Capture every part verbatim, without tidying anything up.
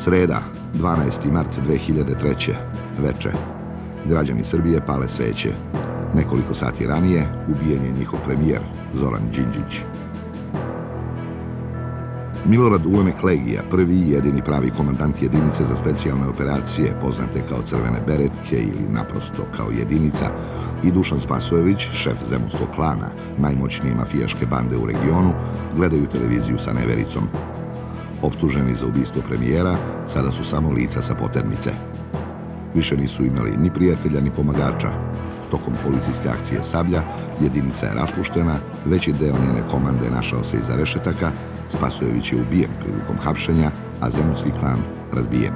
Sreda, dvanaesti mart dve hiljade treće. veče. Građani Srbije pale sveće. Nekoliko sati ranije ubijen je njihov premijer, Zoran Đinđić. Milorad Ulemek Legija, prvi i jedini pravi komandant jedinice za specijalne operacije, poznate kao Crvene beretke ili naprosto kao jedinica, i Dušan Spasojević, šef zemunskog klana, najmoćnije mafijaške bande u regionu, gledaju televiziju sa nevericom. Optuženi za ubistvo premijera, sada su samo lica sa poternice. Više nisu imali ni prijatelja ni pomagača. Tokom policijske akcije Sablja, jedinica je raspuštena, veći deo njene komande našao se iza rešetaka, Spasojević je ubijen prilikom hapšenja, a zemunski klan razbijen.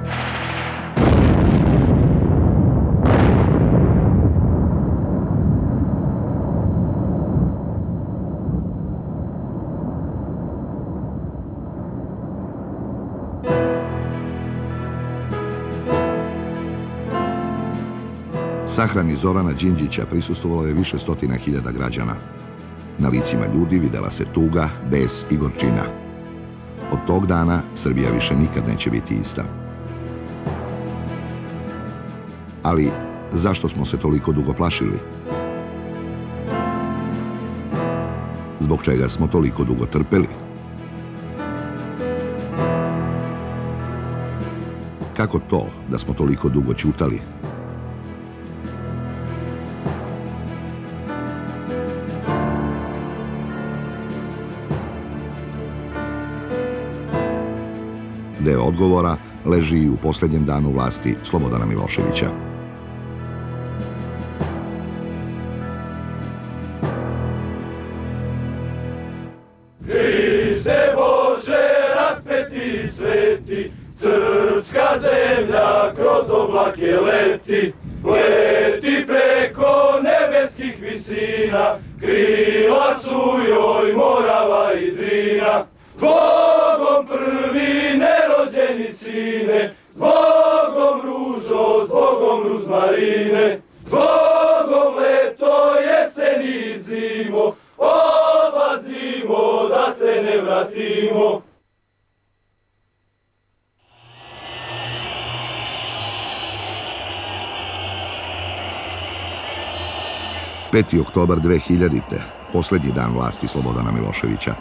Sahrani Zorana Đinđića prisustvovalo je više stotina hiljada građana. Na licima ljudi videla se tuga, bes i gorčina. Od tog dana Srbija više nikad neće biti ista. Ali zašto smo se toliko dugo plašili? Zbog čega smo toliko dugo trpeli? Kako to da smo toliko dugo ćutali? Deo odgovora leži i u posljednjem danu vlasti Slobodana Miloševića. Hriste Bože, raspeti sveti, srpska zemlja kroz oblake leti, leti preko nebeskih visina, krila su joj Morava i Drina. Zbogom prvi nerođeni sine, zbogom ružo, zbogom ruzmarine, zbogom leto, jesen i zimo, odlazimo da se ne vratimo. peti oktobar dve hiljadite. Posljednji dan vlasti Slobodana Miloševića.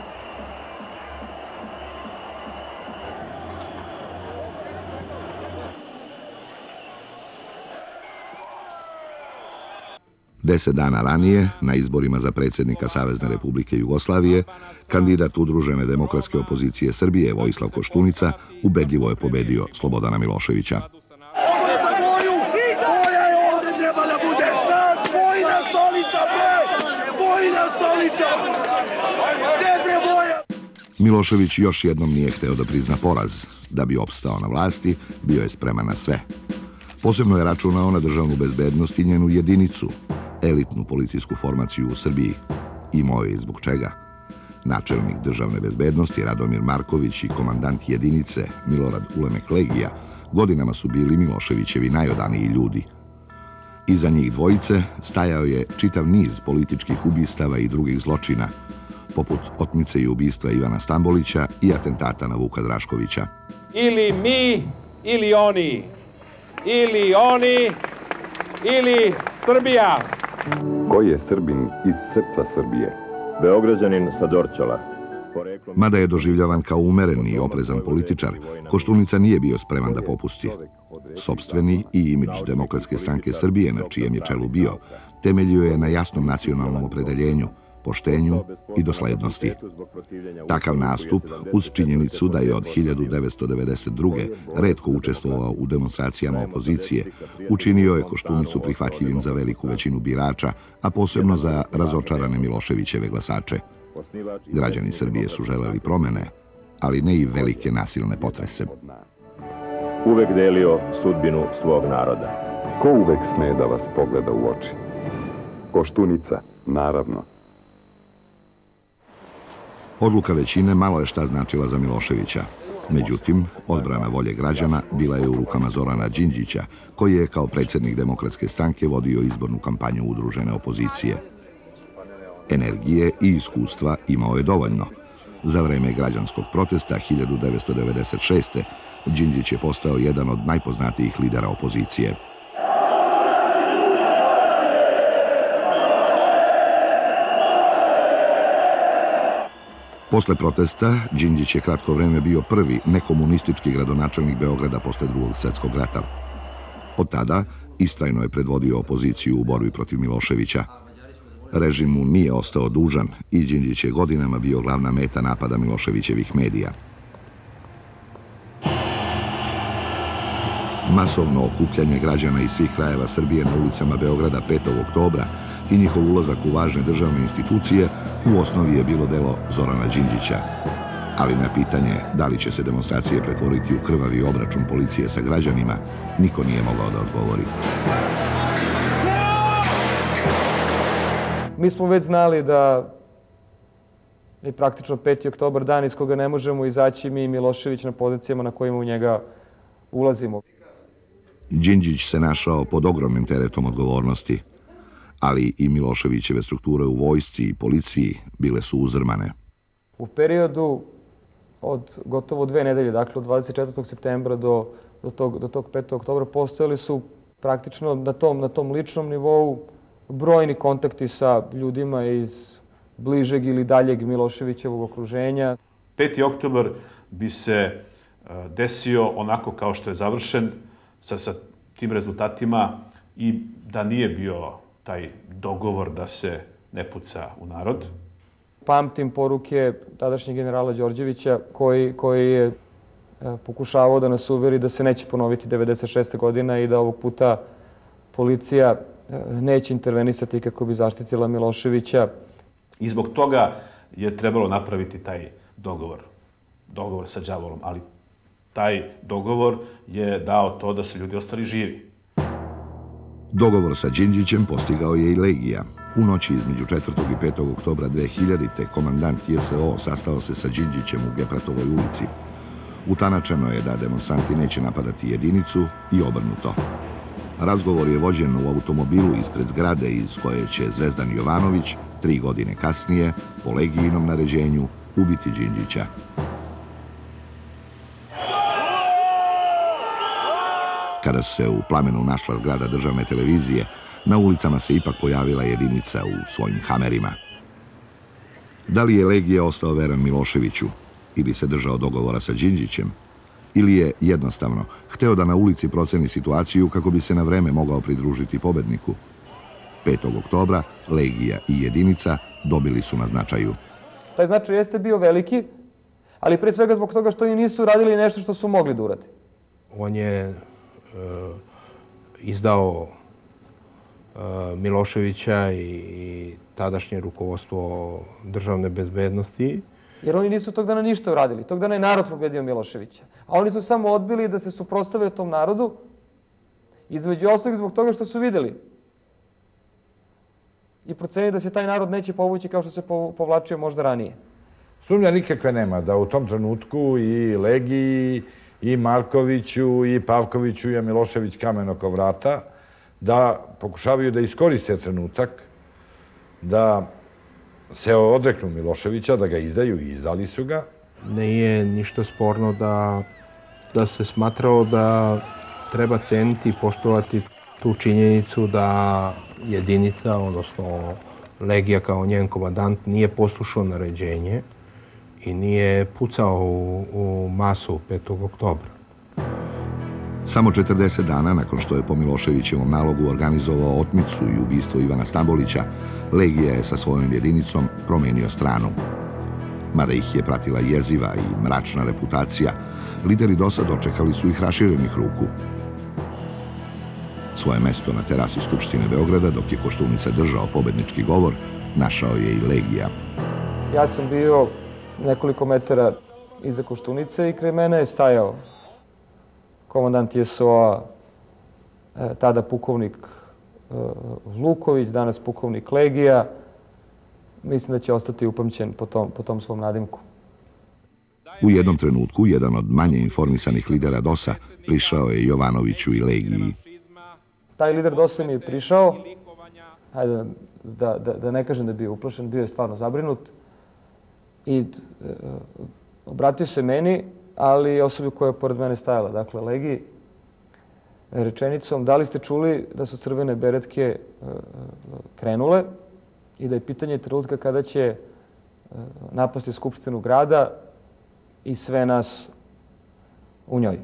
Deset dana ranije, na izborima za predsjednika Savezne Republike Jugoslavije, kandidat udružene demokratske opozicije Srbije, Vojislav Koštunica, ubedljivo je pobedio Slobodana Miloševića. Ovo je za Voju! Voja je ovdje treba da bude! Vojna stolica, bre! Vojna stolica! Gde bre Voja? Milošević još jednom nije hteo da prizna poraz. Da bi opstao na vlasti, bio je spreman na sve. Posebno je računao na državnu bezbednost i njenu jedinicu, elitnu policijsku formaciju u Srbiji. Imao je i zbog čega. Načelnik državne bezbednosti Radomir Marković i komandant jedinice Milorad Ulemek Legija godinama su bili Miloševićevi najodaniji ljudi. Iza njih dvojice stajao je čitav niz političkih ubistava i drugih zločina, poput otmice i ubistva Ivana Stambolića i atentata na Vuka Draškovića. Ili mi, ili oni. Ili oni, ili Srbija. Koji je Srbin iz srca Srbije? Beograđanin sa Dorćola. Mada je doživljavan kao umeren i oprezan političar, Koštunica nije bio spreman da popusti. Sopstveni i imidž Demokratske stranke Srbije, na čijem je čelu bio, temeljio je na jasnom nacionalnom opredeljenju, poštenju i doslednosti. Takav nastup, uz činjenicu da je od hiljadu devetsto devedeset druge. retko učestvovao u demonstracijama opozicije, učinio je Koštunicu prihvatljivim za veliku većinu birača, a posebno za razočarane Miloševićeve glasače. Građani Srbije su želeli promene, ali ne i velike nasilne potrese. Uvek delio sudbinu svog naroda. Ko uvek sme da vas pogleda u oči? Koštunica, naravno. Odluka većine malo je šta značila za Miloševića. Međutim, odbrana volje građana bila je u rukama Zorana Đinđića, koji je kao predsjednik Demokratske stranke vodio izbornu kampanju udružene opozicije. Energije i iskustva imao je dovoljno. Za vreme građanskog protesta hiljadu devetsto devedeset šeste. Đinđić je postao jedan od najpoznatijih lidera opozicije. Posle protesta, Đinđić je kratko vreme bio prvi nekomunistički gradonačelnik Beograda posle Drugog svjetskog rata. Od tada istrajno je predvodio opoziciju u borbi protiv Miloševića. Režim mu nije ostao dužan i Đinđić je godinama bio glavna meta napada Miloševićevih medija. Masovno okupljanje građana iz svih krajeva Srbije na ulicama Beograda petog oktobra i njihov ulazak u važne državne institucije u osnovi je bilo delo Zorana Đinđića. Ali na pitanje da li će se demonstracije pretvoriti u krvavi obračun policije sa građanima, niko nije mogao da odgovori. Mi smo već znali da je praktično peti oktobar dan iz koga ne možemo izaći mi i Milošević na pozicijama na kojima u njega ulazimo. Đinđić se našao pod ogromnim teretom odgovornosti, ali i Miloševićeve strukture u vojsci i policiji bile su uzdrmane. U periodu od gotovo dve nedelje, dakle od dvadeset četvrtog septembra do, do, tog, do tog petog oktobra, postojali su praktično na tom, na tom ličnom nivou brojni kontakti sa ljudima iz bližeg ili daljeg Miloševićevog okruženja. peti oktobar bi se desio onako kao što je završen, sa, sa tim rezultatima, i da nije bio taj dogovor da se ne puca u narod. Pamtim poruke tadašnjeg generala Đorđevića koji, koji je pokušavao da nas uveri da se neće ponoviti devedeset šeste godina i da ovog puta policija neće intervenisati kako bi zaštitila Miloševića. I zbog toga je trebalo napraviti taj dogovor, dogovor sa đavolom, ali taj dogovor je dao to da su ljudi ostali živi. Dogovor sa Đinđićem postigao je i Legija. U noći između četvrtog i petog oktobra dve hiljadite. komandant J S O sastao se sa Đinđićem u Gepratovoj ulici. Utanačeno je da demonstranti neće napadati jedinicu i obrnuto. Razgovor je vođen u automobilu ispred zgrade iz koje će Zvezdan Jovanović tri godine kasnije, po Legijinom naređenju, ubiti Đinđića. Kada su se u plamenu našla zgrada državne televizije, na ulicama se ipak pojavila jedinica u svojim hamerima. Da li je Legija ostao veran Miloševiću ili se držao dogovora sa Đinđićem, ili je jednostavno hteo da na ulici proceni situaciju kako bi se na vreme mogao pridružiti pobedniku? petog oktobra Legija i jedinica dobili su na značaju. Taj značaj jeste bio veliki, ali pre svega zbog toga što oni nisu radili nešto što su mogli da urade. On je izdao Miloševića i tadašnje rukovodstvo državne bezbednosti. Jer oni nisu tog dana ništa uradili. Tog dana je narod pobedio Miloševića. A oni su samo odbili da se suprotstave tom narodu, između ostalog zbog toga što su videli i procenili da se taj narod neće povući kao što se povlačio možda ranije. Sumnja nikakve nema da u tom trenutku i Legiji, i Markoviću, i Pavkoviću, i Milošević kamen oko vrata, da pokušavaju da iskoriste trenutak, da se odreknu Miloševića, da ga izdaju i izdali su ga. Nije ništa sporno da, da se smatrao da treba ceniti i poštovati tu činjenicu da jedinica, odnosno Legija kao njen komandant, nije poslušao naređenje i nije pucao u, u masu petog oktobra. Samo četrdeset dana nakon što je po Miloševićevom nalogu organizovao otmicu i ubistvo Ivana Stambolića, Legija je sa svojom jedinicom promenio stranu. Mada ih je pratila jeziva i mračna reputacija, lideri DOS-a dočekali su ih raširenih ruku. Svoje mesto na terasi Skupštine Beograda, dok je Koštunica držao pobednički govor, našao je i Legija. Ja sam bio nekoliko metara iza Koštunice i kraj mene je stajao komandant J S O-a, tada pukovnik Luković, danas pukovnik Legija. Mislim da će ostati upamćen po tom, po tom svom nadimku. U jednom trenutku, jedan od manje informisanih lidera DOS-a prišao je Jovanoviću i Legiji. Taj lider DOS-a mi je prišao, hajde da, da, da ne kažem da je bio uplašen, bio je stvarno zabrinut i e, obratio se meni ali osobi koja je pored mene stajala, dakle Legiji, rečenicom: da li ste čuli da su crvene beretke krenule i da je pitanje trenutka kada će napasti Skupštinu grada i sve nas u njoj.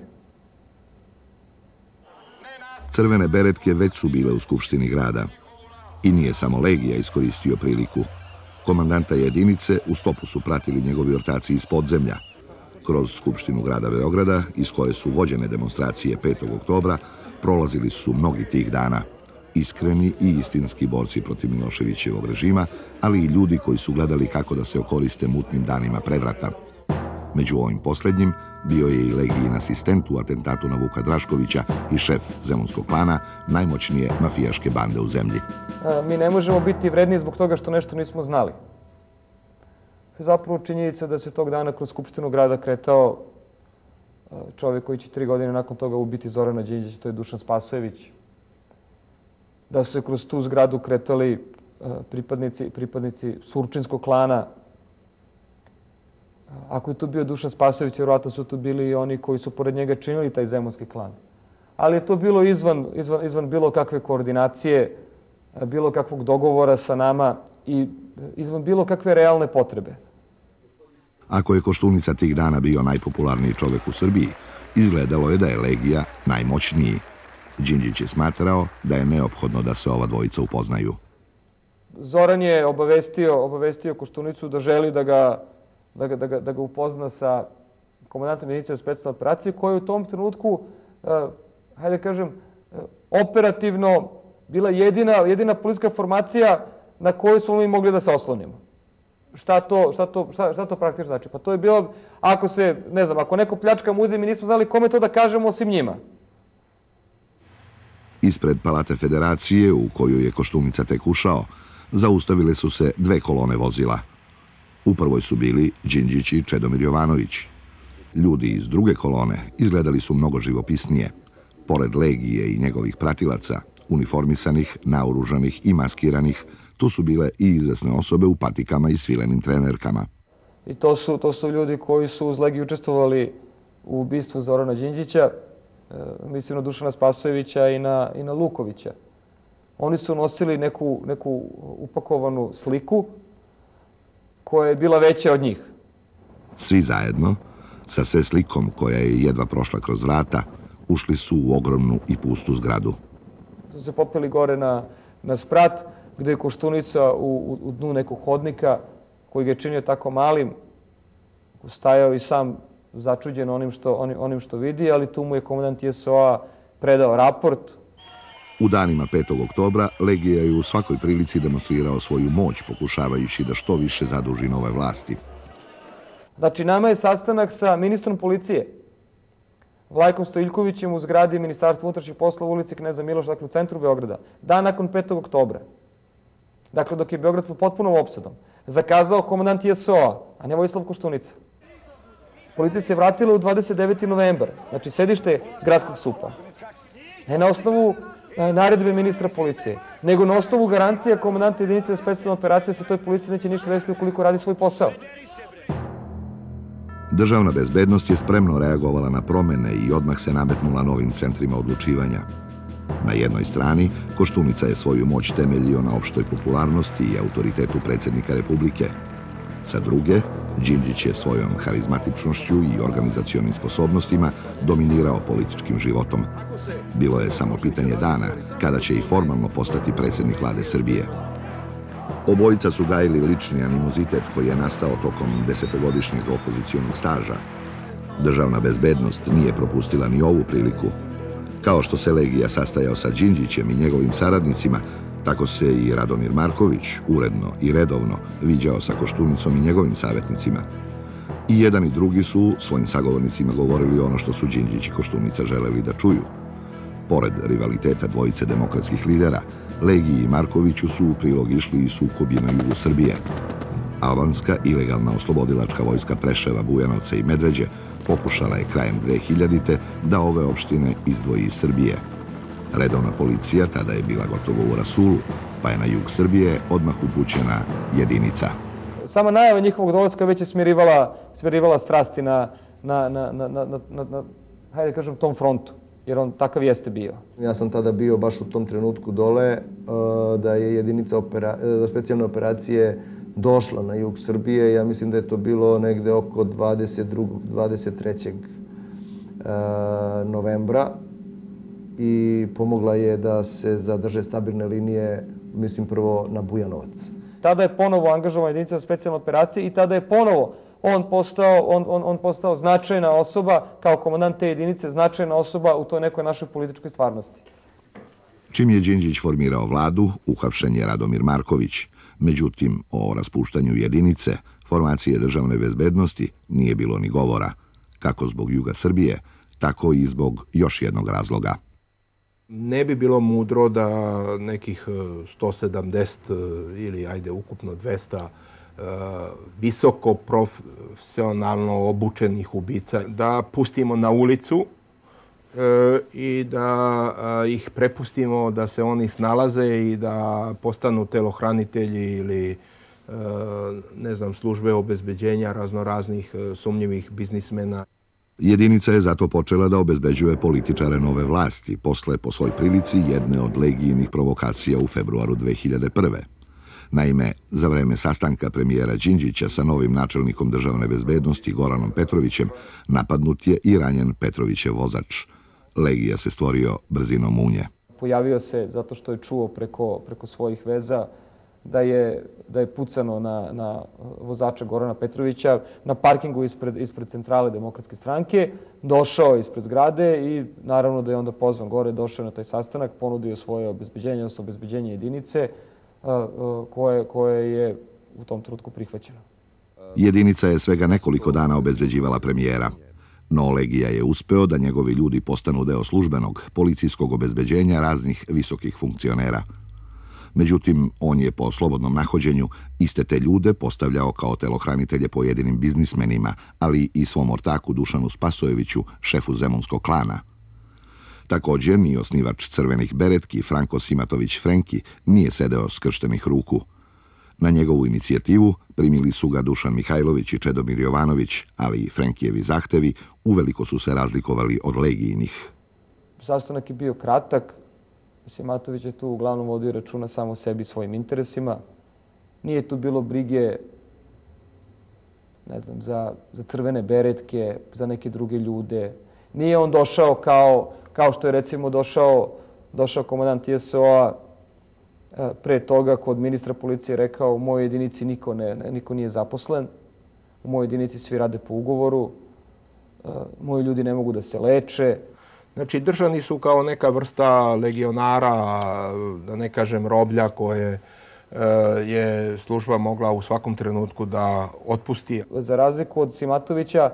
Crvene beretke već su bile u Skupštini grada. I nije samo Legija iskoristio priliku. Komandanta jedinice u stopu su pratili njegovi ortaci iz podzemlja. Kroz Skupštinu grada Beograda, iz koje su vođene demonstracije petog oktobra, prolazili su mnogi tih dana. Iskreni i istinski borci protiv Miloševićevog režima, ali i ljudi koji su gledali kako da se okoriste mutnim danima prevrata. Među ovim posljednjim bio je i Legijin asistent u atentatu na Vuka Draškovića i šef zemunskog klana, najmoćnije mafijaške bande u zemlji. Mi ne možemo biti vredni zbog toga što nešto nismo znali. Zapravo činjenica da se tog dana kroz Skupštinu grada kretao čovjek koji će tri godine nakon toga ubiti Zorana Đinđića, to je Dušan Spasojević. Da su se kroz tu zgradu kretali pripadnici, pripadnici Surčinskog klana. Ako je tu bio Dušan Spasojević, vjerovatno su tu bili i oni koji su pored njega činili taj zemunski klan. Ali je to bilo izvan, izvan, izvan bilo kakve koordinacije, bilo kakvog dogovora sa nama i izvan bilo kakve realne potrebe. Ako je Koštunica tih dana bio najpopularniji čovjek u Srbiji, izgledalo je da je Legija najmoćniji. Đinđić je smatrao da je neophodno da se ova dvojica upoznaju. Zoran je obavestio, obavestio Koštunicu da želi da ga, da ga, da ga, da ga upozna sa komandantom jedinice specijalne operacije, koja je u tom trenutku, uh, hajde da kažem, uh, operativno bila jedina, jedina policijska formacija na koju smo mi mogli da se oslonimo. Šta to, šta to, šta, šta to praktično znači? Pa to je bilo, ako se, ne znam, ako neko pljačka muzej, mi nismo znali kome to da kažemo osim njima. Ispred Palate Federacije, u koju je Koštunica tek ušao, zaustavile su se dve kolone vozila. U prvoj su bili Đinđić i Čedomir Jovanović. Ljudi iz druge kolone izgledali su mnogo živopisnije. Pored Legije i njegovih pratilaca, uniformisanih, naoružanih i maskiranih, tu su bile i izvesne osobe u patikama i svilenim trenerkama. I to su, to su ljudi koji su uz Legiju učestvovali u ubistvu Zorana Đinđića, mislim na Dušana Spasojevića i na, i na Lukovića. Oni su nosili neku, neku upakovanu sliku koja je bila veća od njih. Svi zajedno, sa sve slikom koja je jedva prošla kroz vrata, ušli su u ogromnu i pustu zgradu. Su se popeli gore na, na sprat, gde je Koštunica u, u, u dnu nekog hodnika, koji ga je činio tako malim, stajao i sam začuđen onim što, onim, onim što vidi, ali tu mu je komandant J S O-a predao raport. U danima petog oktobra Legija je u svakoj prilici demonstrirao svoju moć, pokušavajući da što više zaduži nove vlasti. Znači, nama je sastanak sa ministrom policije, Vlajkom Stojiljkovićem, u zgradi Ministarstva unutrašnjih poslova u ulici Kneza Miloša, dakle u centru Beograda, dan nakon petog oktobra. Dakle, dok je Beograd pod potpunom opsadom, zakazao komandant J S O-a, a ne Vojislav Koštunica. Policija se vratila u dvadeset deveti novembar, znači sedište gradskog supa. Ne na osnovu naredbe ministra policije, nego na osnovu garancija komandanta jedinice specijalne operacije se toj policiji neće ništa desiti ukoliko radi svoj posao. Državna bezbednost je spremno reagovala na promene i odmah se nametnula novim centrima odlučivanja. Na jednoj strani, Koštunica je svoju moć temeljio na opštoj popularnosti i autoritetu predsjednika Republike. Sa druge, Đinđić je svojom harizmatičnošću i organizacionim sposobnostima dominirao političkim životom. Bilo je samo pitanje dana kada će i formalno postati predsjednik vlade Srbije. Obojica su gajili lični animozitet koji je nastao tokom desetogodišnjeg opozicionog staža. Državna bezbednost nije propustila ni ovu priliku. Kao što se Legija sastajao sa Đinđićem i njegovim saradnicima, tako se i Radomir Marković uredno i redovno viđao sa Koštunicom i njegovim savjetnicima. I jedan i drugi su svojim sagovornicima govorili ono što su Đinđić i Koštunica želeli da čuju. Pored rivaliteta dvojice demokratskih lidera, Legiji i Markoviću su u prilog išli i sukobi na jugu Srbije. Albanska ilegalna oslobodilačka vojska Preševa, Bujanovca i Medveđe pokušala je krajem dve hiljadite da ove opštine izdvoji iz Srbije. Redovna policija tada je bila gotovo u rasulu, pa je na jug Srbije odmah upućena jedinica. Sama najava njihovog dolaska već je smirivala, smirivala strasti na, na, na, na, na, na, na hajde kažem, tom frontu, jer on takav jeste bio. Ja sam tada bio baš u tom trenutku dole, da je jedinica opera, da specijalne operacije došla na jug Srbije. Ja mislim da je to bilo negde oko dvadeset drugog, dvadeset trećeg novembra i pomogla je da se zadrže stabilne linije, mislim prvo na Bujanovac. Tada je ponovo angažovana jedinica za specijalne operacije i tada je ponovo on postao, on, on, on postao značajna osoba, kao komandant te jedinice, značajna osoba u toj nekoj našoj političkoj stvarnosti. Čim je Đinđić formirao vladu, uhapšen je Radomir Marković. Međutim, o raspuštanju jedinice, formacije državne bezbednosti, nije bilo ni govora, kako zbog juga Srbije, tako i zbog još jednog razloga. Ne bi bilo mudro da nekih sto sedamdeset ili ajde ukupno dvesta visoko profesionalno obučenih ubica da pustimo na ulicu i da ih prepustimo da se oni snalaze i da postanu telohranitelji ili ne znam, službe obezbeđenja raznoraznih sumnjivih biznismena. Jedinica je zato počela da obezbeđuje političare nove vlasti, posle po svoj prilici jedne od legijinih provokacija u februaru dve hiljade prve. Naime, za vreme sastanka premijera Đinđića sa novim načelnikom državne bezbednosti Goranom Petrovićem napadnut je i ranjen Petrovićev vozač. Legija se stvorio brzinom munje. Pojavio se zato što je čuo preko, preko svojih veza da je, da je pucano na, na vozača Gorana Petrovića na parkingu ispred, ispred centrale Demokratske stranke. Došao ispred zgrade i naravno da je onda pozvan gore, došao na taj sastanak, ponudio svoje obezbeđenje, odnosno obezbeđenje jedinice koje, koje je u tom trenutku prihvaćeno. Jedinica je svega nekoliko dana obezbeđivala premijera, no Legija je uspeo da njegovi ljudi postanu deo službenog policijskog obezbeđenja raznih visokih funkcionera. Međutim, on je po slobodnom nahođenju iste te ljude postavljao kao telohranitelje pojedinim biznismenima, ali i svom ortaku Dušanu Spasojeviću, šefu zemunskog klana. Također, ni osnivač Crvenih beretki, Franko Simatović Frenki, nije sedeo skrštenih ruku. Na njegovu inicijativu primili su ga Dušan Mihajlović i Čedomir Jovanović, ali i Frenkijevi zahtevi uveliko su se razlikovali od legijinih. Sastanak je bio kratak. Simatović je tu uglavnom vodio računa samo o sebi i svojim interesima. Nije tu bilo brige, ne znam, za, za crvene beretke, za neke druge ljude. Nije on došao kao, kao što je recimo došao, došao komandant I S O-a pre toga kod ministra policije rekao u mojoj jedinici niko, ne, niko nije zaposlen, u mojoj jedinici svi rade po ugovoru, moji ljudi ne mogu da se leče. Znači, držani su kao neka vrsta legionara, da ne kažem roblja, koje je služba mogla u svakom trenutku da otpusti. Za razliku od Simatovića,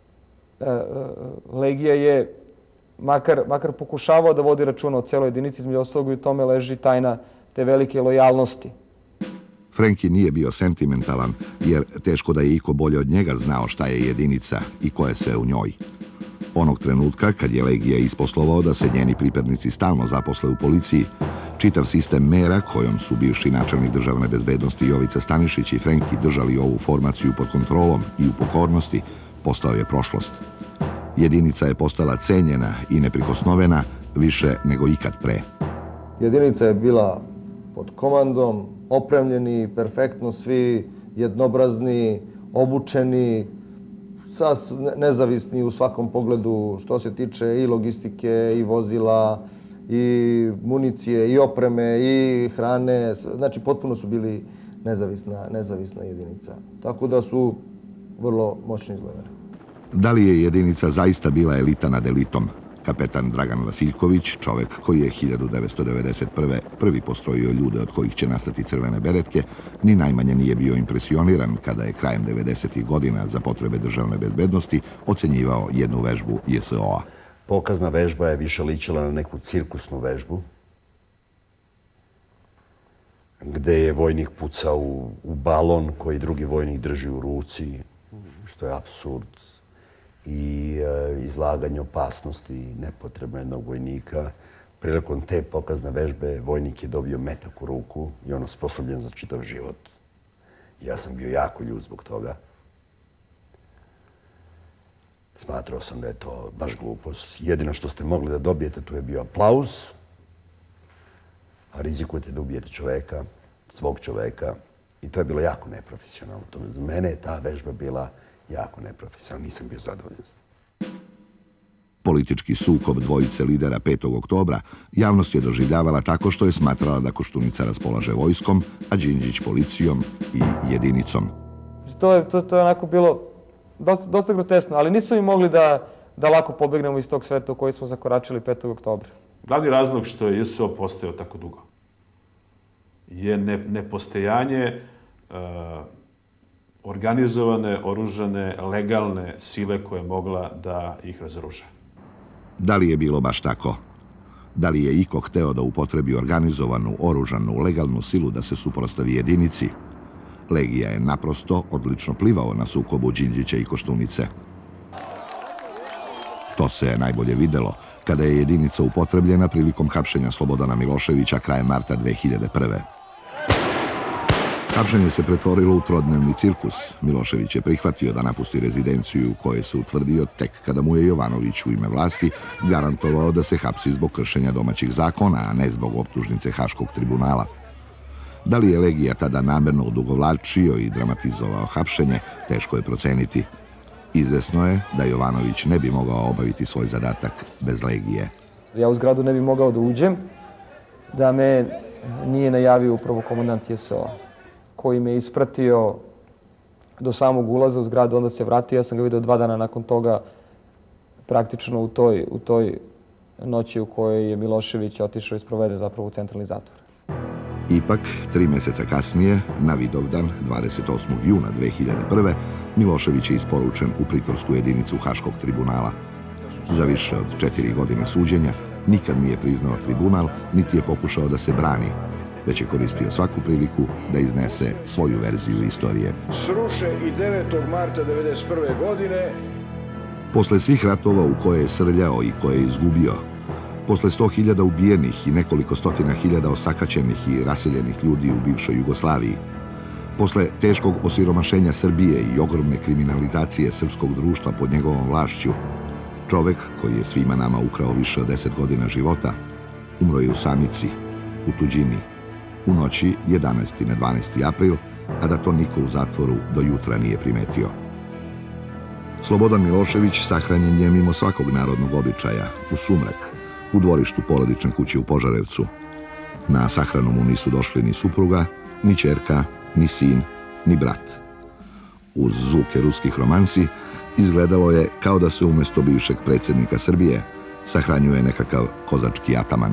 Legija je makar, makar pokušavao da vodi računa o celoj jedinici, između ostalog i u tome leži tajna te velike lojalnosti. Frenki nije bio sentimentalan, jer teško da je iko bolje od njega znao šta je jedinica i ko je sve u njoj. Onog trenutka, kad je Legija isposlovao da se njeni pripadnici stalno zaposle u policiji, čitav sistem mera kojom su bivši načelnik državne bezbednosti Jovica Stanišić i Frenki držali ovu formaciju pod kontrolom i u pokornosti, postao je prošlost. Jedinica je postala cenjena i neprikosnovena više nego ikad pre. Jedinica je bila pod komandom, opremljeni, perfektno svi, jednobrazni, obučeni, nezavisni u svakom pogledu što se tiče i logistike, i vozila, i municije, i opreme, i hrane. Znači, potpuno su bili nezavisna, nezavisna jedinica. Tako da su vrlo moćni izgledali. Da li je jedinica zaista bila elita nad elitom? Kapetan Dragan Vasiljković, čovek koji je hiljadu devetsto devedeset prve. prvi postrojio ljude od kojih će nastati crvene beretke, ni najmanje nije bio impresioniran kada je krajem devedesetih godina za potrebe državne bezbednosti ocenjivao jednu vežbu J S O-a. Pokazna vežba je više ličila na neku cirkusnu vežbu, gde je vojnik pucao u, u balon koji drugi vojnik drži u ruci, što je apsurd. I e, izlaganje opasnosti nepotrebno jednog vojnika. Prilikom te pokazne vežbe vojnik je dobio metak u ruku i on osposobljen za čitav život. Ja sam bio jako ljut zbog toga. Smatrao sam da je to baš glupost. Jedino što ste mogli da dobijete tu je bio aplauz, a rizikujete da ubijete čoveka, svog čoveka. I to je bilo jako neprofesionalno. Za mene je ta vežba bila jako neprofesionalna. Nisam bio zadovoljan. Politički sukob dvojice lidera petog oktobra javnost je doživljavala tako što je smatrala da Koštunica raspolaže vojskom, a Đinđić policijom i jedinicom. To je, to, to je onako bilo dosta, dosta grotesno, ali nisu mi mogli da, da lako pobegnemo iz tog sveta u koji smo zakoračili petog oktobra. Glavni razlog što je J S O postojao tako dugo je ne, nepostojanje uh, organizovane, oružane, legalne sile koja je mogla da ih razoruža. Da li je bilo baš tako? Da li je iko hteo da upotrebi organizovanu, oružanu, legalnu silu da se suprotstavi jedinici? Legija je naprosto odlično plivao na sukobu Đinđića i Koštunice. To se najbolje videlo kada je jedinica upotrebljena prilikom hapšenja Slobodana Miloševića krajem marta dve hiljade prve. Hapšenje se pretvorilo u trodnevni cirkus. Milošević je prihvatio da napusti rezidenciju u kojoj se utvrdio tek kada mu je Jovanović u ime vlasti garantovao da se hapsi zbog kršenja domaćih zakona, a ne zbog optužnice Haškog tribunala. Da li je Legija tada namerno odugovlačio i dramatizovao hapšenje, teško je proceniti. Izvesno je da Jovanović ne bi mogao obaviti svoj zadatak bez Legije. Ja u zgradu ne bi mogao da uđem da me nije najavio upravo komandant J S O-a, koji me ispratio do samog ulaza u zgradu, onda se vratio. Ja sam ga vidio dva dana nakon toga, praktično u toj, u toj noći u kojoj je Milošević otišao i sproveden zapravo u centralni zatvor. Ipak, tri meseca kasnije, na Vidovdan, dvadeset osmog juna dve hiljade prve, Milošević je isporučen u pritvorsku jedinicu Haškog tribunala. Za više od četiri godine suđenja nikad nije priznao tribunal, niti je pokušao da se brani, već je koristio svaku priliku da iznese svoju verziju istorije. Sruše i devetog marta devedeset prve godine. Posle svih ratova u koje je srljao i koje je izgubio, posle sto hiljada ubijenih i nekoliko stotina hiljada osakaćenih i raseljenih ljudi u bivšoj Jugoslaviji, posle teškog osiromašenja Srbije i ogromne kriminalizacije srpskog društva pod njegovom vlašću, čovek koji je svima nama ukrao više od deset godina života, umro je u samici, u tuđini, u noći jedanaesti na dvanaesti april, a da to niko u zatvoru do jutra nije primetio. Slobodan Milošević sahranjen je mimo svakog narodnog običaja, u sumrak, u dvorištu porodične kuće u Požarevcu. Na sahranu mu nisu došli ni supruga, ni ćerka, ni sin, ni brat. Uz zvuke ruskih romansi izgledalo je kao da se umjesto bivšeg predsjednika Srbije sahranjuje nekakav kozački ataman.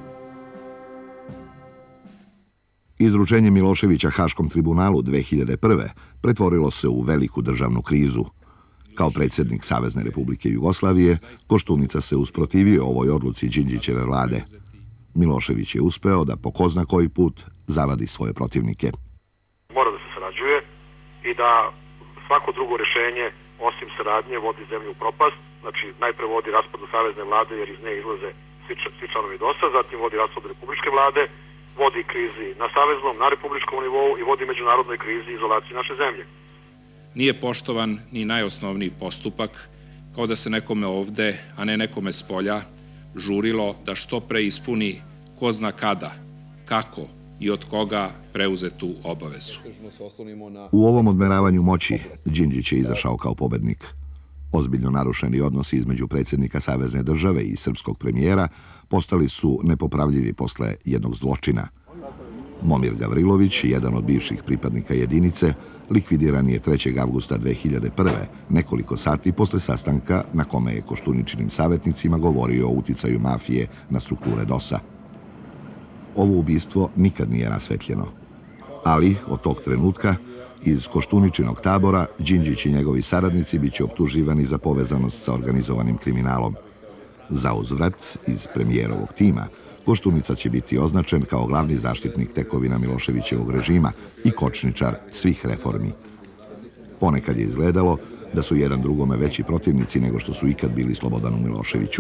Izručenje Miloševića Haškom tribunalu dve hiljade prve pretvorilo se u veliku državnu krizu. Kao predsjednik Savezne Republike Jugoslavije, Koštunica se usprotivio ovoj odluci Đinđićeve vlade. Milošević je uspeo da po ko zna koji put zavadi svoje protivnike. Mora da se sarađuje i da svako drugo rješenje, osim saradnje, vodi zemlju u propast. Znači, najpre vodi raspadu Savezne vlade jer iz nje izlaze svi članovi DOS-a, zatim vodi raspadu Republičke vlade, vodi krizi na saveznom, na republičkom nivou i vodi međunarodnoj krizi i izolaciji naše zemlje. Nije poštovan ni najosnovniji postupak, kao da se nekome ovde, a ne nekome s polja, žurilo da što pre ispuni ko zna kada, kako i od koga preuze tu obavezu. U ovom odmeravanju moći Đinđić je izašao kao pobednik. Ozbiljno narušeni odnosi između predsjednika Savezne države i srpskog premijera postali su nepopravljivi posle jednog zločina. Momir Gavrilović, jedan od bivših pripadnika jedinice, likvidiran je trećeg avgusta dve hiljade prve, nekoliko sati posle sastanka na kome je Koštuničinim savjetnicima govorio o uticaju mafije na strukture DOS-a. Ovo ubistvo nikad nije rasvetljeno. Ali, od tog trenutka, iz Koštuničinog tabora, Đinđić i njegovi saradnici biće optuživani za povezanost sa organizovanim kriminalom. Za uzvrat, iz premijerovog tima, Koštunica će biti označen kao glavni zaštitnik tekovina Miloševićevog režima i kočničar svih reformi. Ponekad je izgledalo da su jedan drugome veći protivnici nego što su ikad bili Slobodanu Miloševiću.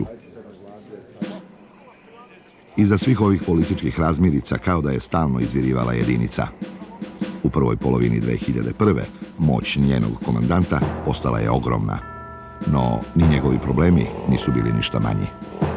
Iza svih ovih političkih razmirica kao da je stalno izvirivala jedinica. U prvoj polovini dve hiljade prve moć njenog komandanta postala je ogromna. no ni njegovi problemi nisu bili ništa manji.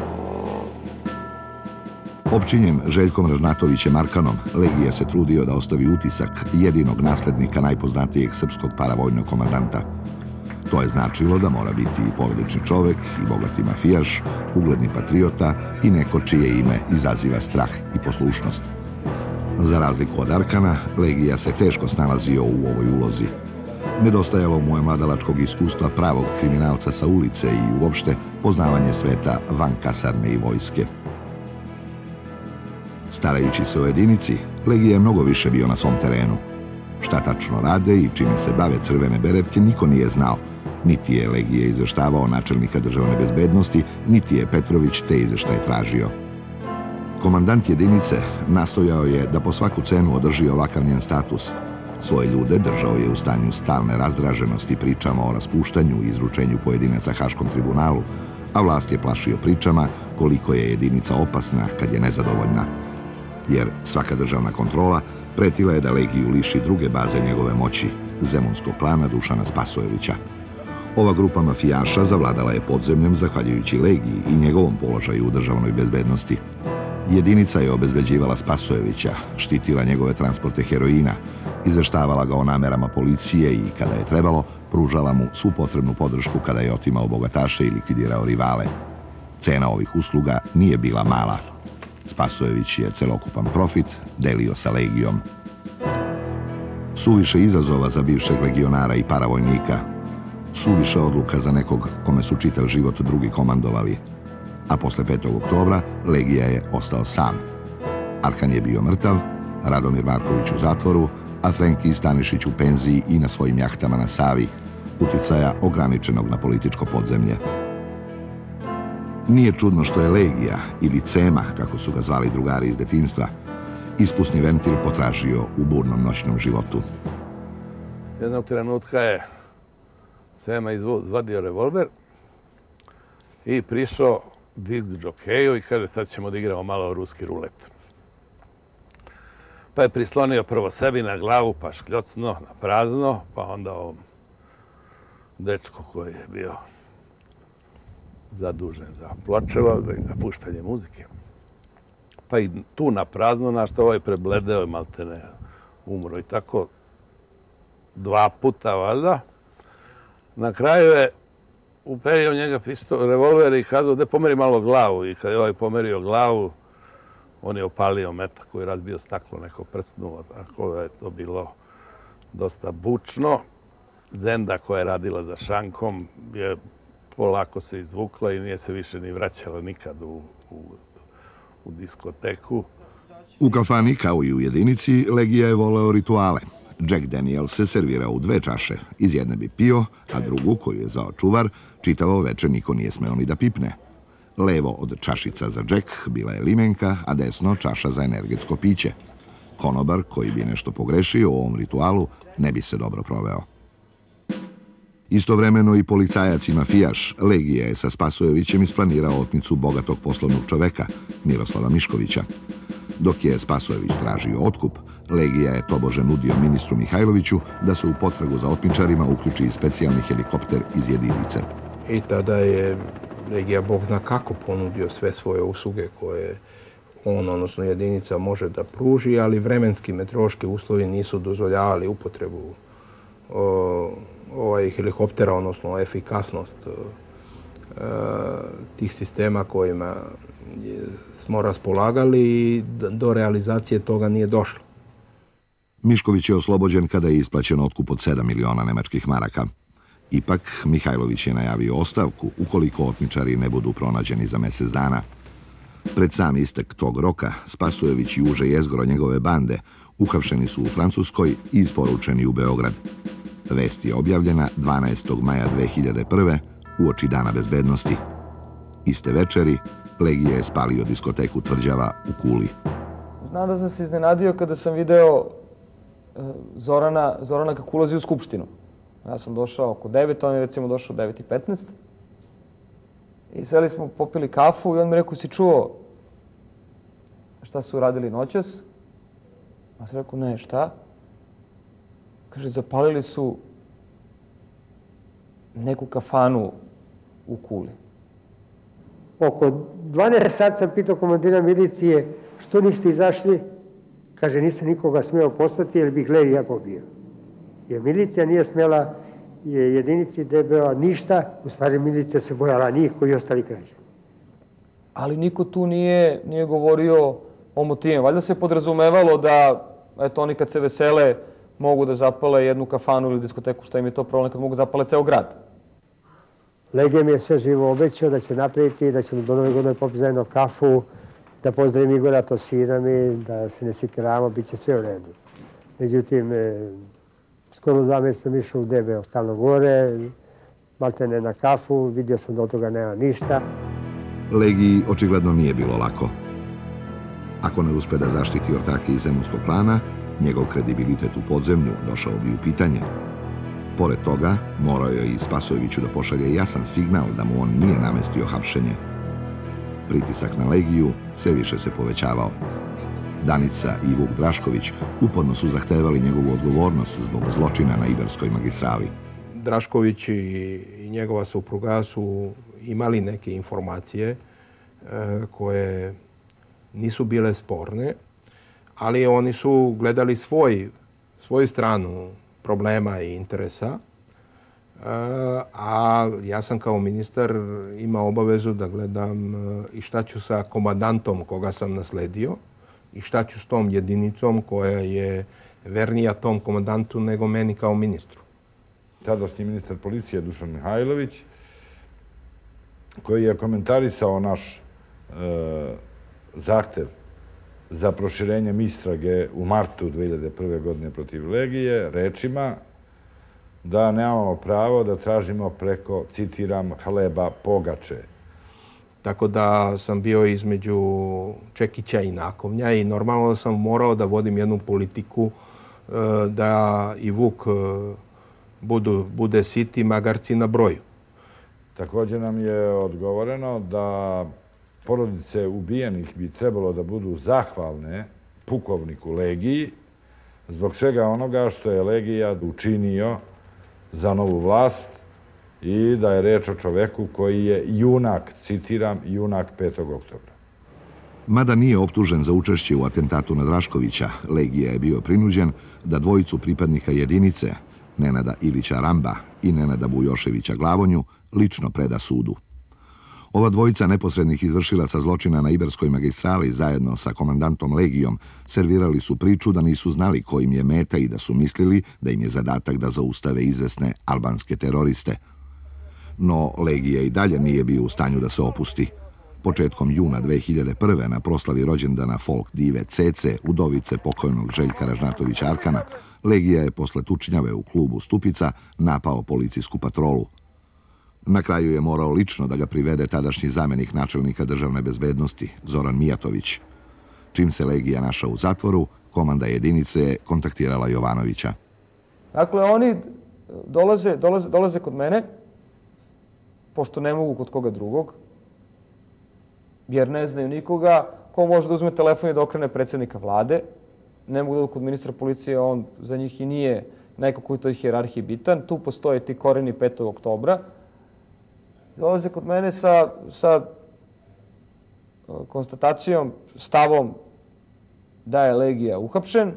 Opčinjen Željkom Ražnatovićem Arkanom, Legija se trudio da ostavi utisak jedinog naslednika najpoznatijeg srpskog paravojnog komandanta. To je značilo da mora biti i porodični čovek, i bogati mafijaš, ugledni patriota i neko čije ime izaziva strah i poslušnost. Za razliku od Arkana, Legija se teško snalazio u ovoj ulozi. Nedostajalo mu je mladalačkog iskustva pravog kriminalca sa ulice i uopšte poznavanje sveta van kasarne i vojske. Starajući se o jedinici, Legija je mnogo više bio na svom terenu. Šta tačno rade i čime se bave crvene beretke niko nije znao. Niti je Legija izveštavao načelnika državne bezbednosti, niti je Petrović te izveštaje tražio. Komandant jedinice nastojao je da po svaku cenu održi ovakav njen status. Svoje ljude držao je u stanju stalne razdraženosti pričama o raspuštanju i izručenju pojedinaca Haškom tribunalu, a vlast je plašio pričama koliko je jedinica opasna kad je nezadovoljna. Jer svaka državna kontrola pretila je da Legiju liši druge baze njegove moći, zemunskog klana Dušana Spasojevića. Ova grupa mafijaša zavladala je podzemljem zahvaljujući Legiji i njegovom položaju u državnoj bezbednosti. Jedinica je obezbeđivala Spasojevića, štitila njegove transporte heroina, izveštavala ga o namerama policije i, kada je trebalo, pružala mu svu potrebnu podršku kada je otimao bogataše i likvidirao rivale. Cena ovih usluga nije bila mala. Spasojević je celokupan profit delio sa Legijom. Suviše izazova za bivšeg legionara i paravojnika, suviše odluka za nekog kome su čitav život drugi komandovali. A posle petog oktobra Legija je ostao sam. Arkan je bio mrtav, Radomir Marković u zatvoru, a Frenki Stanišić u penziji i na svojim jahtama na Savi, uticaja ograničenog na političko podzemlje. Nije čudno što je Legija, ili Cema, kako su ga zvali drugari iz detinjstva, ispusni ventil potražio u burnom noćnom životu. Jednog trenutka je Cema izvadio revolver i prišao disk džokeju i kaže sad ćemo da igramo malo ruski rulet. Pa je prislonio prvo sebi na glavu, pa škljocno, na prazno, pa onda ovom dečku koji je bio zadužen za pločeva, za puštanje muzike. Pa i tu na prazno, na što ovaj prebledeo i maltene umro i tako dva puta, valjda. Na kraju je uperio njega revolver i kazao da pomeri malo glavu. I kad je ovaj pomerio glavu, on je opalio metak koji je razbio staklo, neko prcnuo, tako da je to bilo dosta bučno. Zenda koja je radila za šankom je polako se izvukla i nije se više ni vraćala nikad u, u, u diskoteku. U kafani, kao i u jedinici, Legija je voleo rituale. Jack Daniels se servirao u dve čaše. Iz jedne bi pio, a drugu, koju je zvao čuvar, čitavo veče niko nije smeo ni da pipne. Levo od čašica za Jack bila je limenka, a desno čaša za energetsko piće. Konobar, koji bi nešto pogrešio u ovom ritualu, ne bi se dobro proveo. Istovremeno i policajac i mafijaš Legija je sa Spasojevićem isplanirao otmicu bogatog poslovnog čoveka, Miroslava Miškovića. Dok je Spasojević tražio otkup, Legija je tobože nudio ministru Mihajloviću da se u potragu za otmičarima uključi i specijalni helikopter iz jedinice. I tada je Legija, Bog zna kako, ponudio sve svoje usluge koje on, odnosno jedinica, može da pruži, ali vremenski meteorološki uslovi nisu dozvoljavali upotrebu o, ovaj helikoptera, odnosno efikasnost e, tih sistema kojima je, smo raspolagali i do realizacije toga nije došlo. Mišković je oslobođen kada je isplaćen otkup od sedam miliona nemačkih maraka. Ipak, Mihajlović je najavio ostavku ukoliko otmičari ne budu pronađeni za mesec dana. Pred sam istek tog roka, Spasojević i uže jezgro njegove bande uhapšeni su u Francuskoj i isporučeni u Beograd. Vest je objavljena dvanaestog maja dve hiljade prve uoči Dana bezbednosti. Iste večeri, Legija je spalio diskoteku Tvrđava u Kuli. Znam da sam se iznenadio kada sam video Zorana, Zorana kako ulazi u Skupštinu. Ja sam došao oko devet, on je recimo došao devet i petnaest. I seli smo, popili kafu i on mi rekao, si čuo šta su uradili noćas? Ja sam rekao, ne, šta? Kaže, zapalili su neku kafanu u Kuli. Oko dvanaest sati sam pitao komandira milicije što niste izašli. Kaže, niste nikoga smeo poslati jer bih Legija pobio. Jer milicija nije smela jedinici D B O ništa, u stvari milicija se bojala njih koji ostali građani. Ali niko tu nije, nije govorio o motivima. Valjda se podrazumevalo da, eto, oni kad se vesele mogu da zapale jednu kafanu ili diskoteku, šta im je to problem kad mogu zapale ceo grad. Legija mi je sve živo obećao da će napraviti, da ćemo do nove godine popiti zajedno kafu, da pozdravim Igora Tosina mi, da se ne sikiramo, bit će sve u redu. Međutim, skoro dva mjeseca sam išao u D B O stalno gore, maltene na kafu, vidio sam da od toga nema ništa. Legiji očigledno nije bilo lako. Ako ne uspe da zaštiti ortake iz zemunskog klana, njegov kredibilitet u podzemlju došao bi u pitanje. Pored toga, morao je i Spasojeviću da pošalje jasan signal da mu on nije namestio hapšenje. Pritisak na Legiju sve više se povećavao. Danica i Vuk Drašković uporno su zahtevali njegovu odgovornost zbog zločina na Iberskoj magistrali. Drašković i njegova supruga su imali neke informacije koje nisu bile sporne, ali oni su gledali svoj, svoju stranu problema i interesa, a ja sam kao ministar imao obavezu da gledam i šta ću sa komandantom koga sam nasledio i šta ću s tom jedinicom koja je vernija tom komandantu nego meni kao ministru. Tadašnji ministar policije Dušan Mihajlović, koji je komentarisao naš zahtev za proširenjem istrage u martu dve hiljade prve. godine protiv Legije, rečima da nemamo pravo da tražimo preko, citiram, hleba pogače. Tako da sam bio između čekića i nakovnja i normalno sam morao da vodim jednu politiku da i Vuk budu, bude siti magarci na broju. Također nam je odgovoreno da porodice ubijenih bi trebalo da budu zahvalne pukovniku Legiji zbog svega onoga što je Legija učinio za novu vlast i da je reč o čoveku koji je junak, citiram, junak petog oktobra. Mada nije optužen za učešće u atentatu na Draškovića, Legija je bio prinuđen da dvojicu pripadnika jedinice, Nenada Ilića Ramba i Nenada Bujoševića Glavonju, lično preda sudu. Ova dvojica neposrednih izvršilaca zločina na Iberskoj magistrali zajedno sa komandantom Legijom servirali su priču da nisu znali ko im je meta i da su mislili da im je zadatak da zaustave izvesne albanske teroriste. No Legija i dalje nije bio u stanju da se opusti. Početkom juna dve hiljade prve. na proslavi rođendana folk dive Cece, udovice pokojnog Željka Ražnatovića Arkana, Legija je posle tučnjave u klubu Stupica napao policijsku patrolu. Na kraju je morao lično da ga privede tadašnji zamenik načelnika državne bezbednosti, Zoran Mijatović. Čim se Legija našao u zatvoru, komanda jedinice je kontaktirala Jovanovića. Dakle, oni dolaze, dolaze, dolaze kod mene, pošto ne mogu kod koga drugog, jer ne znaju nikoga ko može da uzme telefon i da okrene predsjednika vlade. Ne mogu da kod ministra policije, on za njih i nije neko koji u toj hijerarhiji bitan. Tu postoje ti koreni petog oktobra. Dolaze kod mene sa, sa konstatacijom, stavom da je Legija uhapšen,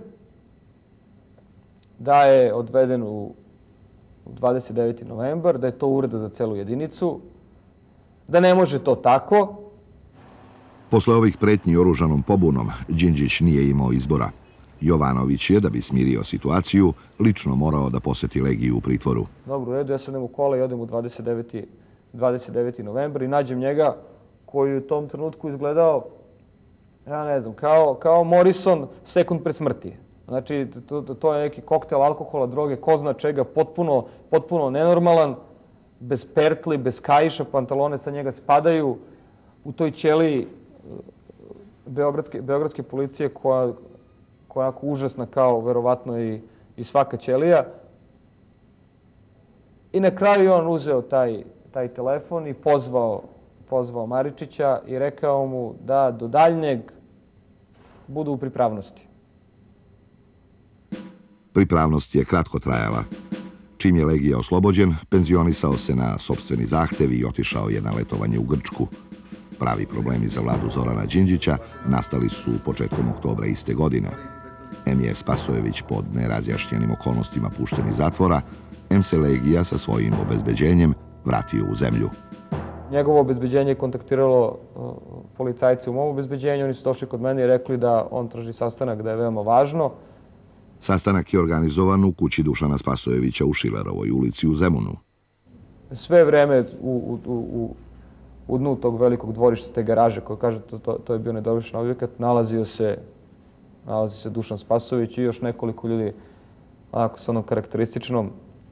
da je odveden u dvadeset deveti novembar, da je to uvreda za celu jedinicu, da ne može to tako. Posle ovih pretnji oružanom pobunom, Đinđić nije imao izbora. Jovanović je, da bi smirio situaciju, lično morao da poseti Legiju u pritvoru. Dobro, u redu, ja sedem u kola i odem u dvadeset deveti novembar i nađem njega koji u tom trenutku izgledao, ja ne znam, kao, kao Morrison sekund pred smrti. Znači, to, to je neki koktel alkohola, droge, ko zna čega, potpuno, potpuno nenormalan, bez pertli, bez kajiša, pantalone sa njega spadaju u toj ćeliji Beogradske, Beogradske policije koja, koja je onako užasna kao verovatno i, i svaka ćelija. I na kraju je on uzeo taj, taj telefon i pozvao, pozvao Maričića i rekao mu da do daljnjeg budu u pripravnosti. Pripravnost je kratko trajala. Čim je Legija oslobođen, penzionisao se na sopstveni zahtev i otišao je na letovanje u Grčku. Pravi problemi za vladu Zorana Đinđića nastali su početkom oktobra iste godine. Em je Spasojević pod nerazjašnjenim okolnostima pušten iz zatvora, em se Legija sa svojim obezbeđenjem vratio u zemlju. Njegovo obezbeđenje je kontaktiralo policajce u mom obezbeđenju, oni su došli kod mene i rekli da on traži sastanak, da je veoma važno. Sastanak je organizovan u kući Dušana Spasojevića u Šilerovoj ulici u Zemunu. Sve vreme u, u, u, u dnu tog velikog dvorišta, te garaže, koje kaže to, to, to je bio nedovršen objekat, nalazio se, nalazi se Dušan Spasojević i još nekoliko ljudi onako s onom karakterističnom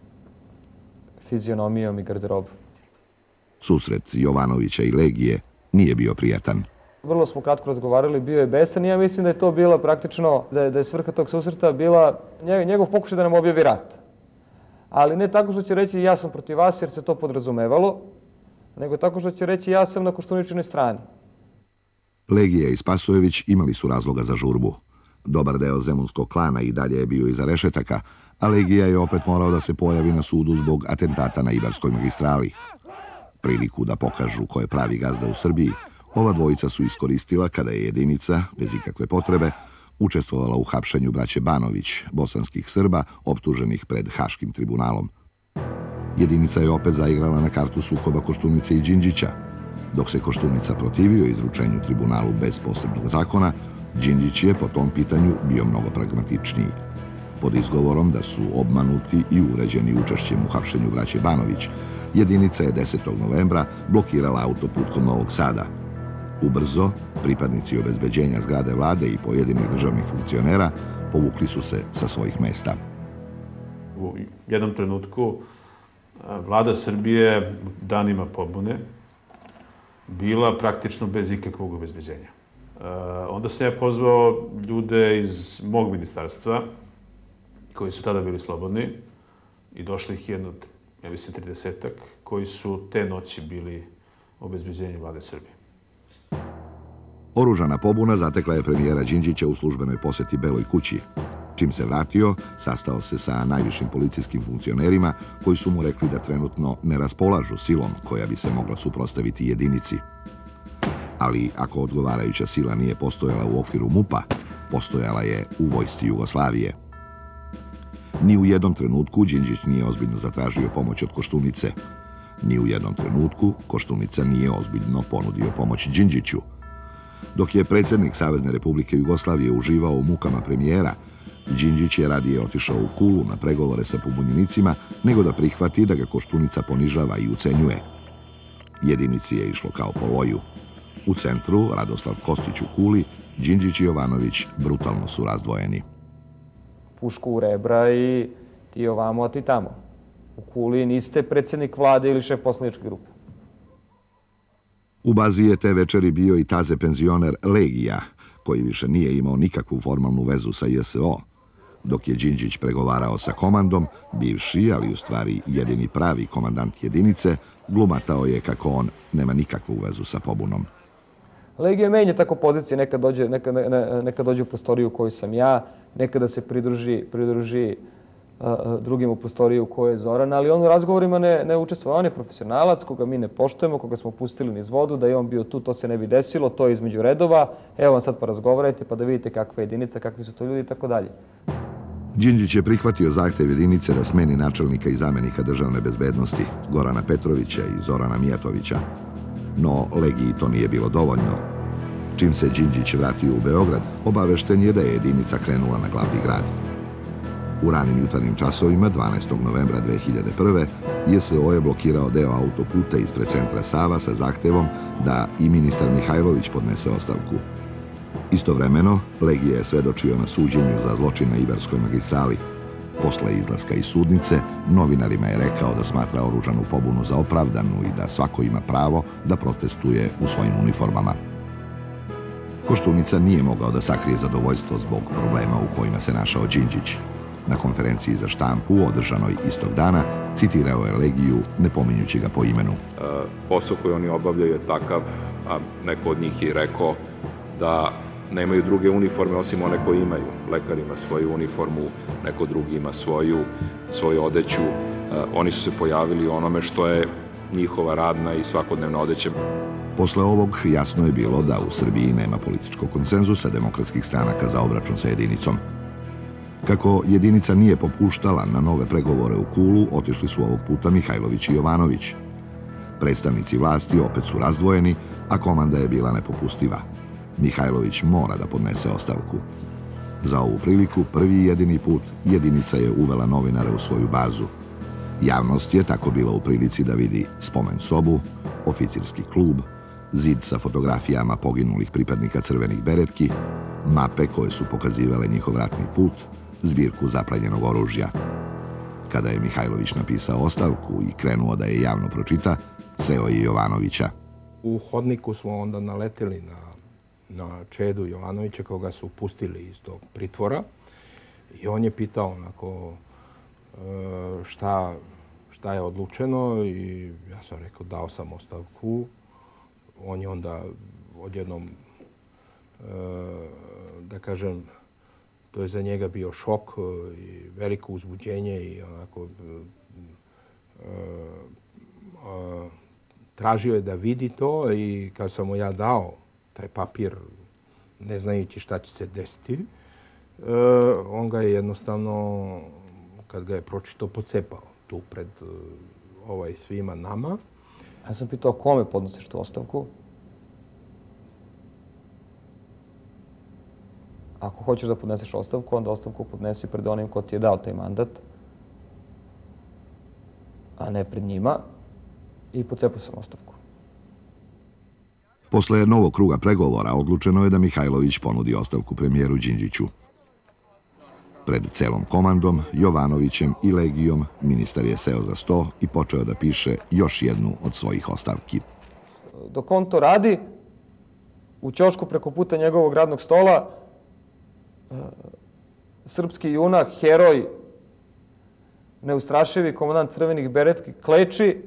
fizionomijom i garderobom. Susret Jovanovića i Legije nije bio prijatan. Vrlo smo kratko razgovarali, bio je besan i ja mislim da je to bila praktično, da je, da je svrha tog susreta bila njegov pokušaj da nam objavi rat. Ali ne tako što će reći ja sam protiv vas jer se to podrazumevalo, nego tako što će reći ja sam na Koštuničinoj strani. Legija i Spasojević imali su razloga za žurbu. Dobar deo zemunskog klana i dalje je bio iza rešetaka, a Legija je opet morao da se pojavi na sudu zbog atentata na Ibarskoj magistrali. Priliku da pokažu ko je pravi gazda u Srbiji, ova dvojica su iskoristila kada je jedinica, bez ikakve potrebe, učestvovala u hapšenju braće Banović, bosanskih Srba, optuženih pred Haškim tribunalom. Jedinica je opet zaigrala na kartu sukoba Koštunice i Đinđića. Dok se Koštunica protivio izručenju tribunalu bez posebnog zakona, Đinđić je po tom pitanju bio mnogo pragmatičniji. Pod izgovorom da su obmanuti i uređeni učešćem u hapšenju braće Banović, jedinica je desetog novembra blokirala autoput kod Novog Sada. Ubrzo, pripadnici obezbeđenja zgrade vlade i pojedinih državnih funkcionera povukli su se sa svojih mesta. U jednom trenutku vlada Srbije danima pobune bila praktično bez ikakvog obezbeđenja. Onda sam ja pozvao ljude iz mog ministarstva, koji su tada bili slobodni, i došli ih jedno, ja mislim, tridesetak, koji su te noći bili obezbeđenje vlade Srbije. Oružana pobuna zatekla je premijera Đinđića u službenoj poseti Beloj kući. Čim se vratio, sastao se sa najvišim policijskim funkcionerima koji su mu rekli da trenutno ne raspolažu silom koja bi se mogla suprotstaviti jedinici. Ali ako odgovarajuća sila nije postojala u okviru MUP-a, postojala je u vojsci Jugoslavije. Ni u jednom trenutku Đinđić nije ozbiljno zatražio pomoć od Koštunice. Ni u jednom trenutku Koštunica nije ozbiljno ponudio pomoć Đinđiću. Dok je predsjednik Savezne Republike Jugoslavije uživao u mukama premijera, Đinđić je radije otišao u Kulu na pregovore sa pobunjenicima nego da prihvati da ga Koštunica ponižava i ucenjuje. Jedinici je išlo kao po loju. U centru, Radoslav Kostić u Kuli, Đinđić i Jovanović brutalno su razdvojeni. Pušku u rebra i ti ovamo, a ti tamo. U Kuli niste predsjednik vlade ili šef poslaničke grupe. U bazi je te večeri bio i taze penzioner Legija, koji više nije imao nikakvu formalnu vezu sa J S O. Dok je Đinđić pregovarao sa komandom, bivši, ali u stvari jedini pravi komandant jedinice, glumatao je kako on nema nikakvu vezu sa pobunom. Legija menja tako pozicije, nekad dođe, nekad, ne, nekad dođe u prostoriju u kojoj sam ja, nekada se pridruži, pridruži uh, drugim u prostoriju u kojoj je Zoran, ali on u razgovorima ne, ne učestvuje. On je profesionalac koga mi ne poštujemo, koga smo pustili niz vodu, da je on bio tu, to se ne bi desilo, to je između redova, evo vam sad pa razgovarajte pa da vidite kakva je jedinica, kakvi su to ljudi i tako dalje. Đinđić je prihvatio zahtev jedinice da smeni načelnika i zamenika državne bezbednosti, Gorana Petrovića i Zorana Mijatovića. No, Legiji to nije bilo dovoljno. Čim se Đinđić vratio u Beograd, obavešten je da je jedinica krenula na glavni grad. U ranim jutarnjim časovima, dvanaestog novembra dve hiljade prve. J S O je blokirao deo autoputa ispred centra Sava sa zahtevom da i ministar Mihajlović podnese ostavku. Istovremeno, Legija je svedočio na suđenju za zločin na Ibarskoj magistrali. Posle izlaska iz sudnice, novinarima je rekao da smatra oružanu pobunu za opravdanu i da svako ima pravo da protestuje u svojim uniformama. Koštunica nije mogao da sakrije zadovoljstvo zbog problema u kojima se našao Đinđić. Na konferenciji za štampu, održanoj istog dana, citirao je Legiju, ne pominjući ga po imenu. Posao koji oni obavljaju je takav, a neko od njih je rekao da nemaju druge uniforme osim one koje imaju. Lekar ima svoju uniformu, neko drugi ima svoju, svoju odeću. Oni su se pojavili u onome što je njihova radna i svakodnevna odeća. Posle ovog jasno je bilo da u Srbiji nema političkog konsenzusa demokratskih stranaka za obračun sa jedinicom. Kako jedinica nije popuštala na nove pregovore u Kulu, otišli su ovog puta Mihajlović i Jovanović. Predstavnici vlasti opet su razdvojeni, a komanda je bila nepopustiva. Mihajlović mora da podnese ostavku. Za ovu priliku, prvi i jedini put, jedinica je uvela novinare u svoju bazu. Javnost je tako bila u prilici da vidi spomen sobu, oficirski klub, zid sa fotografijama poginulih pripadnika crvenih beretki, mape koje su pokazivale njihov ratni put, zbirku zaplenjenog oružja. Kada je Mihajlović napisao ostavku i krenuo da je javno pročita, sreo je Jovanovića. U hodniku smo onda naleteli na, na Čedu Jovanovića, koga su pustili iz tog pritvora. I on je pitao onako šta, šta je odlučeno i ja sam rekao dao sam ostavku. On je onda odjednom, da kažem, to je za njega bio šok i veliko uzbuđenje i onako tražio je da vidi to i kad sam mu ja dao taj papir, ne znajući šta će se desiti, on ga je jednostavno, kad ga je pročitao, pocepao tu pred ovaj svima nama. Ja sam pitao kome podnosiš tu ostavku? Ako hoćeš da podneseš ostavku, onda ostavku podnesi pred onim ko ti je dao taj mandat, a ne pred njima, i pocepao sam ostavku. Posle novog kruga pregovora odlučeno je da Mihajlović ponudi ostavku premijeru Đinđiću. Pred celom komandom, Jovanovićem i Legijom, ministar je seo za sto i počeo da piše još jednu od svojih ostavki. Dok on to radi, u ćošku preko puta njegovog radnog stola, srpski junak, heroj, neustrašivi komandant crvenih beretki kleči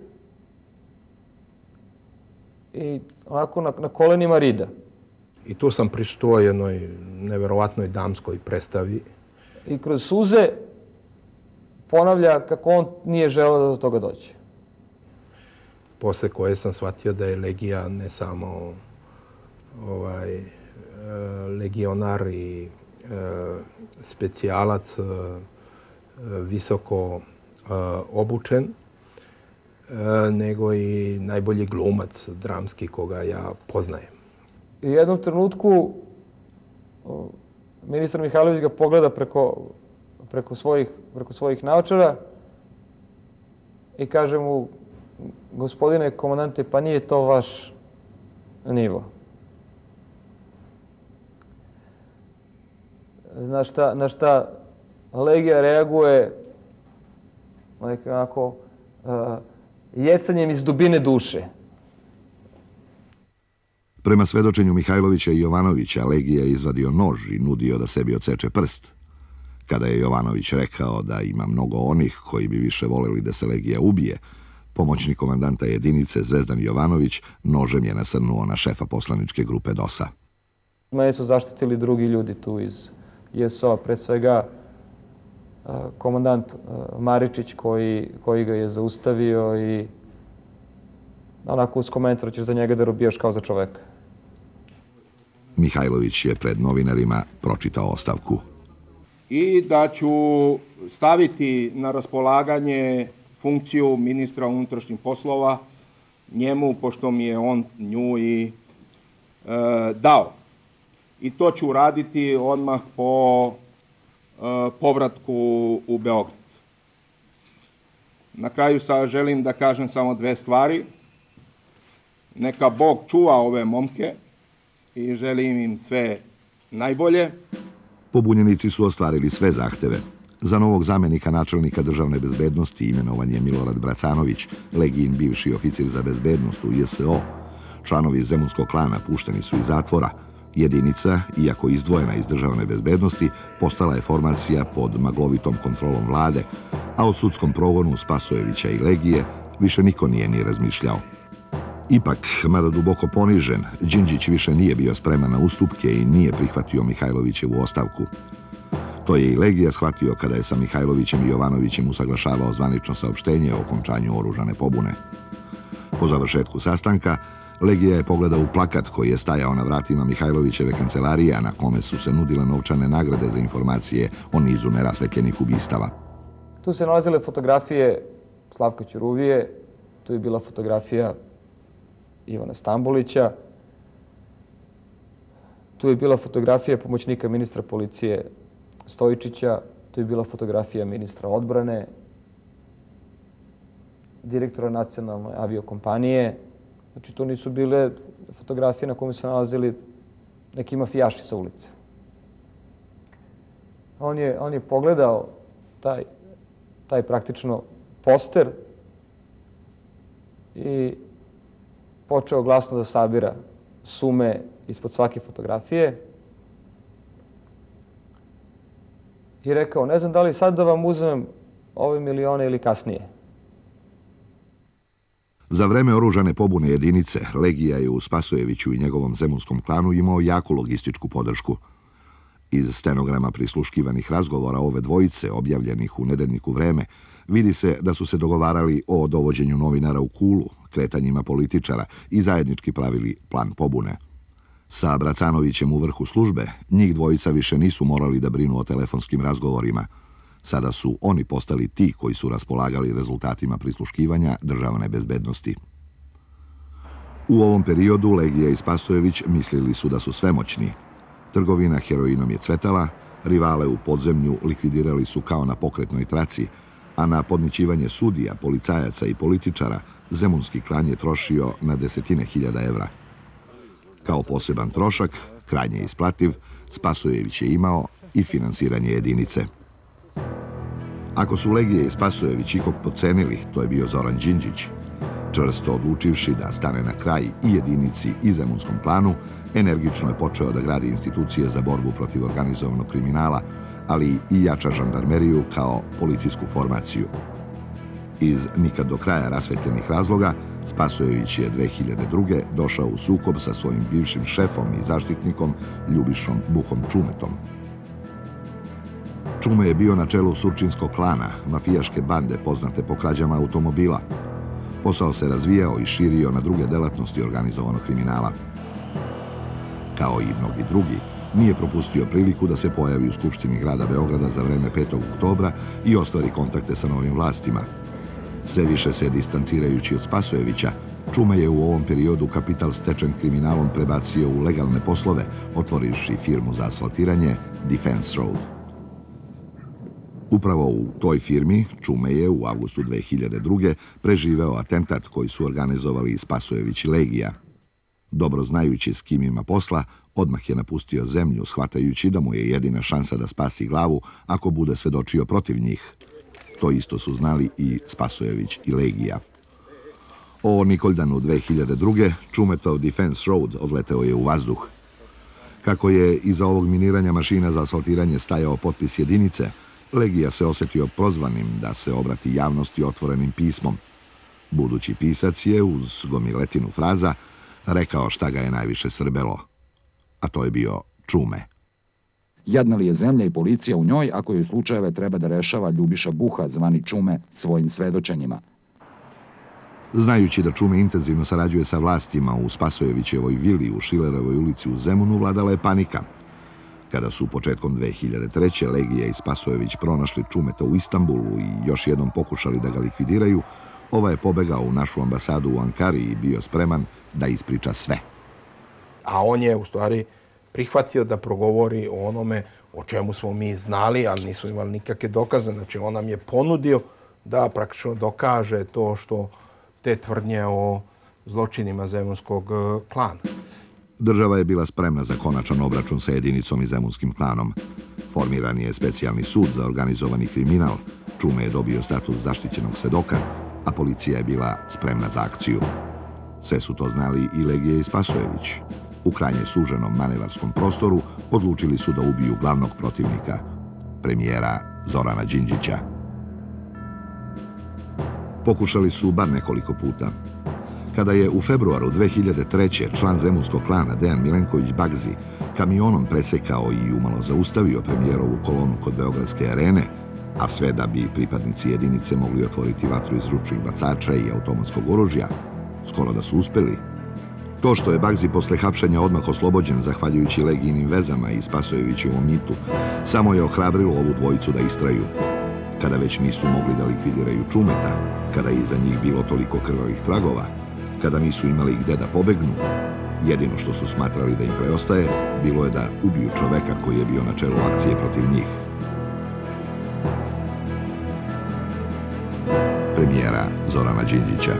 i ovako na, na kolenima rida. I tu sam prisustvovao jednoj neverovatnoj damskoj predstavi. I kroz suze ponavlja kako on nije želeo da do toga dođe. Posle koje sam shvatio da je Legija ne samo ovaj, legionar i specijalac, visoko obučen, nego i najbolji glumac dramski koga ja poznajem. I u jednom trenutku ministar Mihajlović ga pogleda preko, preko, svojih, preko svojih naočara i kaže mu, gospodine komandante, pa nije to vaš nivo. Na šta, na šta Legija reaguje onako, uh, jecanjem iz dubine duše. Prema svedočenju Mihajlovića i Jovanovića, Legija je izvadio nož i nudio da sebi odseče prst. Kada je Jovanović rekao da ima mnogo onih koji bi više voleli da se Legija ubije, pomoćnik komandanta jedinice Zvezdan Jovanović nožem je nasrnuo na šefa poslaničke grupe DOS-a. Mene su zaštitili drugi ljudi tu iz J S O-a, pre svega komandant Maričić koji, koji ga je zaustavio i onako uz komentar ćeš za njega da robijaš kao za čoveka. Mihajlović je pred novinarima pročitao ostavku. I da ću staviti na raspolaganje funkciju ministra unutrašnjih poslova njemu, pošto mi je on nju i e, dao. I to ću uraditi odmah po e, povratku u Beograd. Na kraju sad želim da kažem samo dve stvari. Neka Bog čuva ove momke i želim im sve najbolje. Pobunjenici su ostvarili sve zahteve. Za novog zamenika načelnika državne bezbednosti imenovan je Milorad Bracanović, Legijin bivši oficir za bezbednost u J S O. Članovi zemunskog klana pušteni su iz zatvora. Jedinica, iako izdvojena iz državne bezbednosti, postala je formacija pod maglovitom kontrolom vlade, a o sudskom progonu Spasojevića i Legije više niko nije ni razmišljao. Ipak, mada duboko ponižen, Đinđić više nije bio spreman na ustupke i nije prihvatio Mihajlovićevu ostavku. To je i Legija shvatio kada je sa Mihajlovićem i Jovanovićem usaglašavao zvanično saopštenje o okončanju oružane pobune. Po završetku sastanka, Legija je pogledao u plakat koji je stajao na vratima Mihajlovićeve kancelarije, a na kome su se nudile novčane nagrade za informacije o nizu nerasvetljenih ubistava. Tu se nalazile fotografije Slavka Ćuruvije, tu je bila fotografija Ivana Stambolića, tu je bila fotografija pomoćnika ministra policije Stojičića, tu je bila fotografija ministra odbrane, direktora nacionalne aviokompanije. Znači, to nisu bile fotografije na kome se nalazili neki mafijaši sa ulice. On je, on je pogledao taj, taj praktično poster i počeo glasno da sabira sume ispod svake fotografije i rekao, ne znam da li sad da vam uzmem ove milione ili kasnije. Za vreme oružane pobune jedinice, Legija je u Spasojeviću i njegovom zemunskom klanu imao jaku logističku podršku. Iz stenograma prisluškivanih razgovora ove dvojice, objavljenih u nedeljniku Vreme, vidi se da su se dogovarali o dovođenju novinara u Kulu, kretanjima političara i zajednički pravili plan pobune. Sa Bracanovićem u vrhu službe, njih dvojica više nisu morali da brinu o telefonskim razgovorima. Sada su oni postali ti koji su raspolagali rezultatima prisluškivanja državne bezbednosti. U ovom periodu Legija i Spasojević mislili su da su svemoćni. Trgovina heroinom je cvetala, rivale u podzemlju likvidirali su kao na pokretnoj traci, a na podmićivanje sudija, policajaca i političara zemunski klan je trošio na desetine hiljada evra. Kao poseban trošak, krajnje isplativ, Spasojević je imao i finansiranje jedinice. Ako su Legija i Spasojević ikog pocenili, to je bio Zoran Đinđić. Čvrsto odlučivši da stane na kraj i jedinici i zemunskom klanu, energično je počeo da gradi institucije za borbu protiv organizovanog kriminala, ali i jača žandarmeriju kao policijsku formaciju. Iz nikad do kraja rasvetljenih razloga, Spasojević je dve hiljade druge. došao u sukob sa svojim bivšim šefom i zaštitnikom Ljubišom Buhom Čumetom. Čume je bio na čelu surčinskog klana, mafijaške bande poznate po krađama automobila. Posao se razvijao i širio na druge delatnosti organizovanog kriminala. Kao i mnogi drugi, nije propustio priliku da se pojavi u Skupštini grada Beograda za vreme petog oktobra i ostvari kontakte sa novim vlastima. Sve više se distancirajući od Spasojevića, Čume je u ovom periodu kapital stečen kriminalom prebacio u legalne poslove, otvorivši firmu za asfaltiranje Defense Road. Upravo u toj firmi Čume je u avgustu dve hiljade druge. preživeo atentat koji su organizovali Spasojević i Legija. Dobro znajući s kim ima posla, odmah je napustio zemlju, shvatajući da mu je jedina šansa da spasi glavu ako bude svedočio protiv njih. To isto su znali i Spasojević i Legija. O Nikoldanu dve hiljade druge. Čumetov Defense Road odleteo je u vazduh. Kako je iza ovog miniranja mašina za asfaltiranje stajao potpis jedinice, Legija se osjetio prozvanim da se obrati javnosti otvorenim pismom. Budući pisac je, uz gomiletinu fraza, rekao šta ga je najviše srbelo. A to je bio Čume. Jadna li je zemlja i policija u njoj ako joj slučajeve treba da rešava Ljubiša Buha, zvani Čume, svojim svedočenjima? Znajući da Čume intenzivno sarađuje sa vlastima u Spasojevićevoj vili u Šilerovoj ulici u Zemunu, vladala je panika. Kada su početkom dve hiljade treće. Legija i Spasojević pronašli Čumeta u Istanbulu i još jednom pokušali da ga likvidiraju, ova je pobegao u našu ambasadu u Ankari i bio spreman da ispriča sve. A on je u stvari prihvatio da progovori o onome o čemu smo mi znali, ali nismo imali nikakve dokaze. Znači, on nam je ponudio da praktično dokaže to što te tvrdnje o zločinima zemunskog klana. Država je bila spremna za konačan obračun sa jedinicom i zemunskim klanom. Formiran je specijalni sud za organizovani kriminal, Čume je dobio status zaštićenog svedoka, a policija je bila spremna za akciju. Sve su to znali i Legija i Spasojević. U krajnje suženom manevarskom prostoru odlučili su da ubiju glavnog protivnika, premijera Zorana Đinđića. Pokušali su bar nekoliko puta. Kada je u februaru dve hiljade treće. član zemunskog klana Dejan Milenković Bagzi kamionom presekao i umalo zaustavio premijerovu kolonu kod Beogradske arene, a sve da bi pripadnici jedinice mogli otvoriti vatru iz ručnih bacača i automatskog oružja, skoro da su uspeli. To što je Bagzi posle hapšenja odmah oslobođen zahvaljujući Legijinim vezama i Spasojevićevom mitu, samo je ohrabrilo ovu dvojicu da istraju. Kada već nisu mogli da likvidiraju Čumeta, kada je iza njih bilo toliko krvavih tragova, kada nisu imali gde da pobegnu, jedino što su smatrali da im preostaje bilo je da ubiju čoveka koji je bio na čelu akcije protiv njih. Premijera Zorana Đinđića.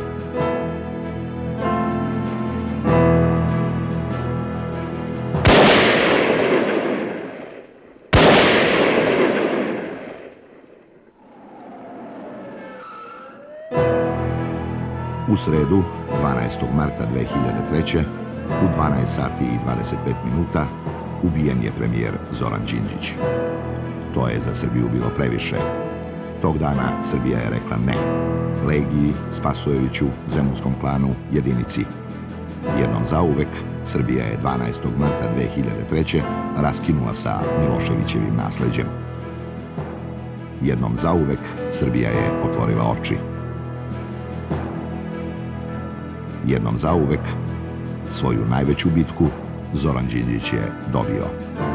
U sredu, dvanaestog marta dve hiljade treće. u dvanaest sati i dvadeset pet minuta ubijen je premijer Zoran Đinđić. To je za Srbiju bilo previše. Tog dana Srbija je rekla ne. Legiji, Spasojeviću, zemunskom klanu, jedinici. Jednom zauvek, Srbija je dvanaestog marta dve hiljade treće. raskinula sa Miloševićevim nasleđem. Jednom zauvek, Srbija je otvorila oči. Jednom zauvek, svoju najveću bitku Zoran Đinđić je dobio.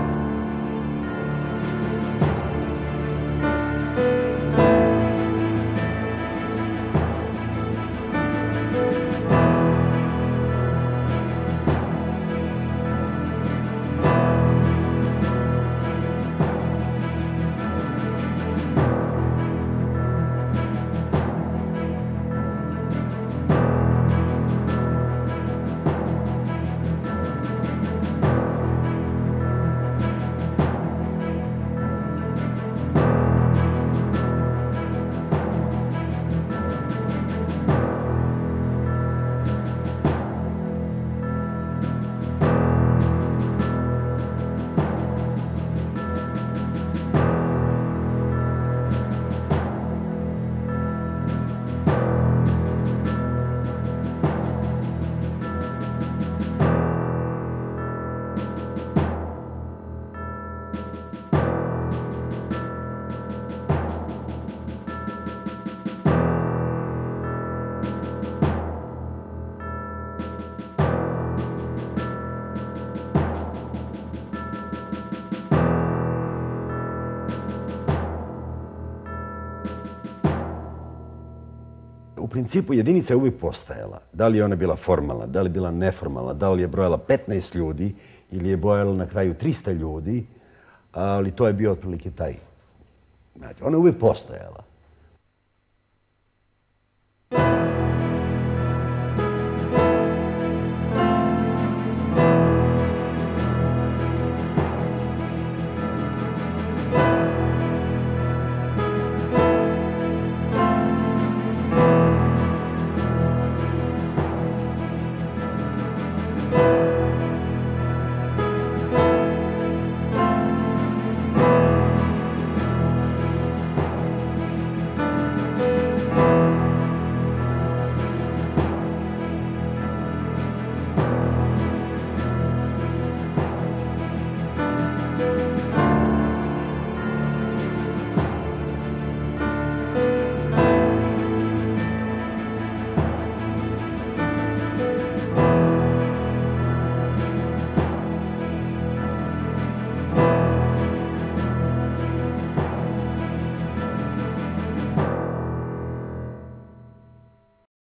U principu jedinica je uvijek postajala. Da li je ona bila formalna, da li je bila neformalna, da li je brojala petnaest ljudi ili je brojala na kraju trista ljudi, ali to je bio otprilike taj. Ona je uvijek postojala.